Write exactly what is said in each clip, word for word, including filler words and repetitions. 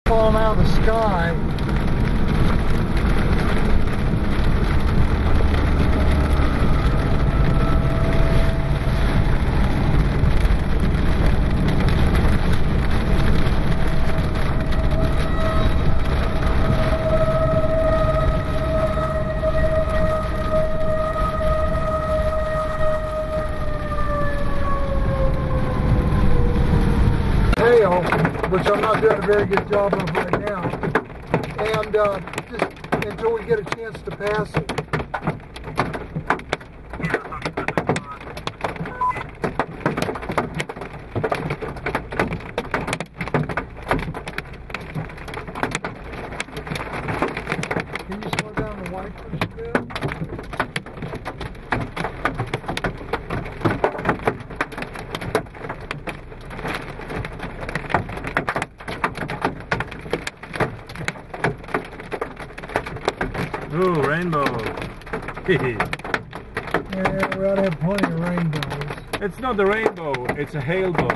Falling out of the sky. Hail, which I'm not doing a very good job of right now, and uh, just until we get a chance to pass it. Can you slow down the wipers a bit? Ooh, rainbow. Yeah, we ought to have plenty of rainbows. It's not a rainbow, it's a hailbow.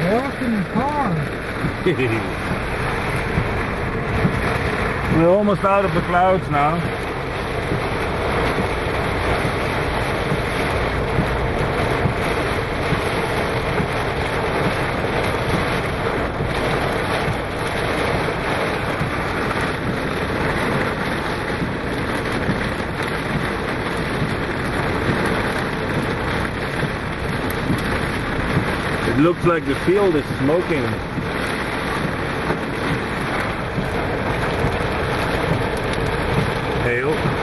Walking car. We're almost out of the clouds now. It looks like the field is smoking. Hail.